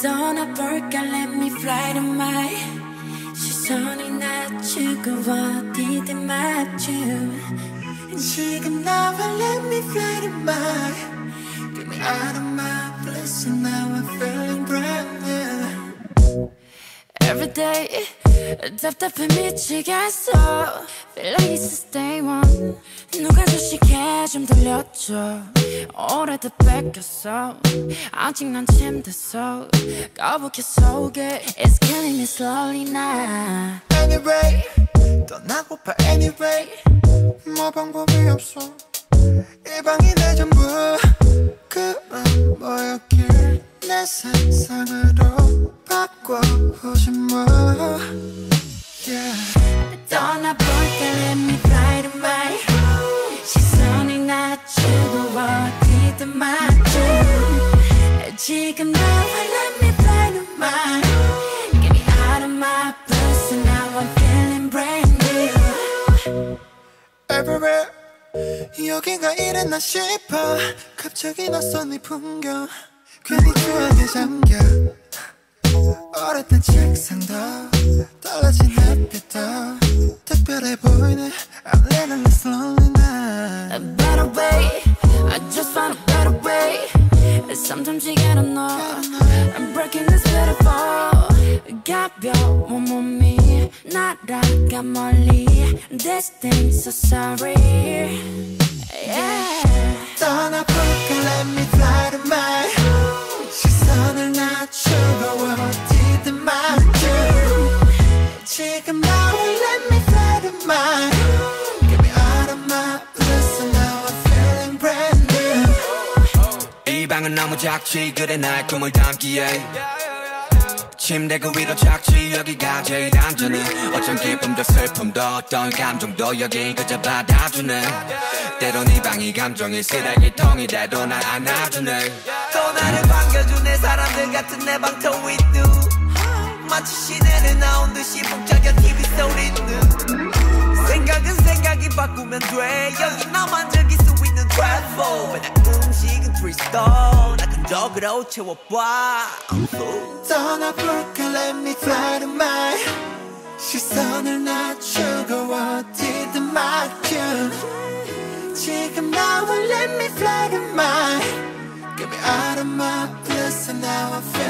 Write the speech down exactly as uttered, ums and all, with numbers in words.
떠나볼까 let me fly to my 시선이 낮추고 어디든 맞춤 지금 나와 let me fly to my Get me out of my bliss and now I'm feeling brand new Every day 답답해 미치겠어 Feel like it's the day one 누가 주식해 좀 들려줘 오래돼 뺏겼어 아직 난 침대서 거북해 속에 It's killing me slowly now Anyway 떠나고파 anyway 뭐 방법이 없어 이 방이 내 전부 그만 뭐였길 내 세상으로 바꿔보지 뭐 yeah. 떠나볼까 let me fly to my 시선이 낮추고 어디든 맞춤 지금 나와 let me fly to my Get me out of my blues and now I'm feeling brand new Everywhere 여기가 이랬나 싶어 갑자기 낯선 네 풍경 괜히 추억에 잠겨 오랫된 책상도 달라진 햇빛도 특별해 보이네 I'm living this lonely night A better way I just found a better way Sometimes you gotta know I'm breaking this beautiful 가벼운 몸이 날아가 멀리 This thing's so sorry yeah. 떠나볼까 let me fly to my 시선을 낮추고 어디든 맞춤 지금 나와 let me fly to my Get me out of my bliss and now I'm feeling brand new 이 방은 너무 작지 그래 나의 꿈을 담기에 침대 그 위로 작지 여기가 제일 안전해 어쩜 기쁨도 슬픔도 어떤 감정도 여긴 그저 받아주네 때론 이 방이 감정이 쓰레기통이 돼도 날 안아주네 또 나를 반겨주네 사람들 같은 내 방터 위도 마치 시내를 나온 듯이 북적여 티비 소리는 생각은 생각이 바꾸면 돼 여기 나만 즐길 수 있는 트래플 맨날 음식은 트리스톤 나 근적으로 채워봐 떠나볼까 let me fly to my 시선을 낮추고 어디든 맞춤 지금 나와 let me fly to my Get me out of my bliss and now I feel